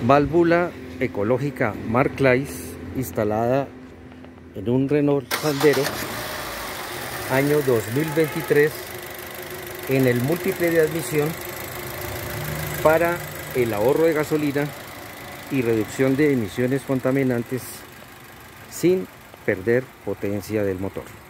Válvula ecológica Mark-Claise instalada en un Renault Sandero año 2023 en el múltiple de admisión para el ahorro de gasolina y reducción de emisiones contaminantes sin perder potencia del motor.